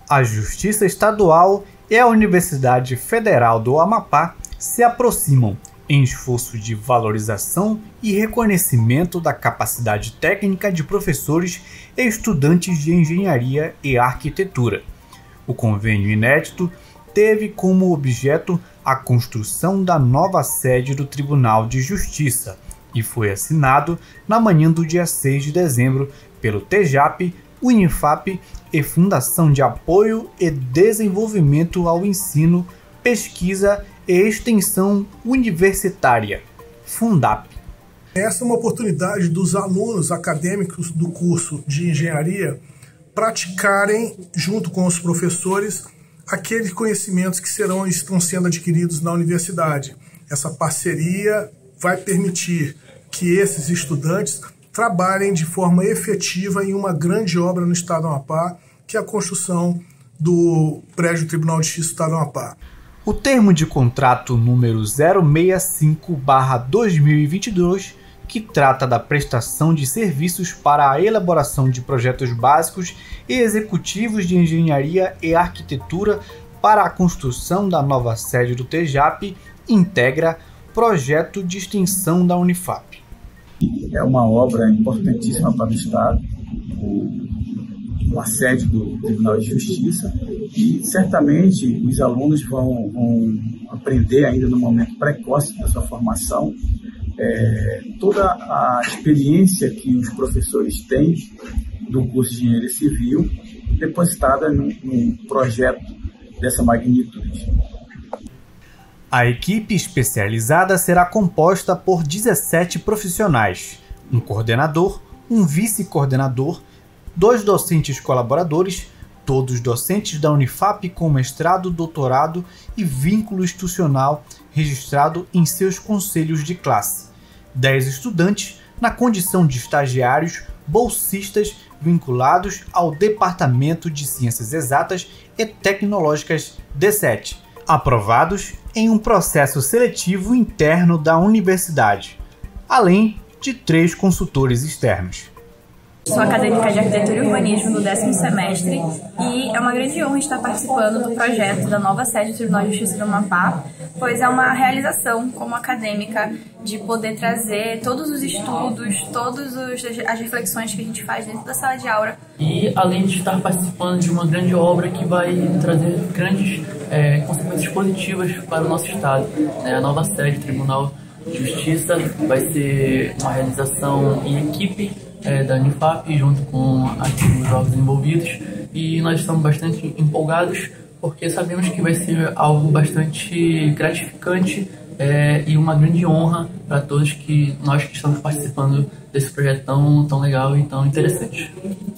A Justiça Estadual e a Universidade Federal do Amapá se aproximam em esforço de valorização e reconhecimento da capacidade técnica de professores e estudantes de engenharia e arquitetura. O convênio inédito teve como objeto a construção da nova sede do Tribunal de Justiça e foi assinado na manhã do dia 6 de dezembro pelo TEJAP, Unifap e Fundação de Apoio e Desenvolvimento ao Ensino, Pesquisa e Extensão Universitária, Fundap. Essa é uma oportunidade dos alunos acadêmicos do curso de engenharia praticarem, junto com os professores, aqueles conhecimentos que estão sendo adquiridos na universidade. Essa parceria vai permitir que esses estudantes trabalhem de forma efetiva em uma grande obra no Estado do Amapá, que é a construção do prédio do Tribunal de Justiça do Estado do Amapá. O termo de contrato número 065/2022, que trata da prestação de serviços para a elaboração de projetos básicos e executivos de engenharia e arquitetura para a construção da nova sede do TEJAP, integra projeto de extensão da Unifap. É uma obra importantíssima para o Estado, a sede do Tribunal de Justiça, e certamente os alunos vão aprender ainda no momento precoce da sua formação toda a experiência que os professores têm do curso de Engenharia Civil depositada num projeto dessa magnitude. A equipe especializada será composta por 17 profissionais, um coordenador, um vice-coordenador, 2 docentes colaboradores, todos docentes da Unifap com mestrado, doutorado e vínculo institucional registrado em seus conselhos de classe, 10 estudantes na condição de estagiários, bolsistas vinculados ao Departamento de Ciências Exatas e Tecnológicas D7, aprovados em um processo seletivo interno da universidade, além de 3 consultores externos. Sou acadêmica de Arquitetura e Urbanismo do 10º semestre e é uma grande honra estar participando do projeto da nova sede do Tribunal de Justiça do Amapá, pois é uma realização como acadêmica de poder trazer todos os estudos, todas as reflexões que a gente faz dentro da sala de aula. E além de estar participando de uma grande obra que vai trazer grandes consequências positivas para o nosso Estado. A nova sede do Tribunal de Justiça vai ser uma realização em equipe da Unifap, junto com os órgãos envolvidos, e nós estamos bastante empolgados porque sabemos que vai ser algo bastante gratificante e uma grande honra para todos nós que estamos participando desse projeto tão legal e tão interessante.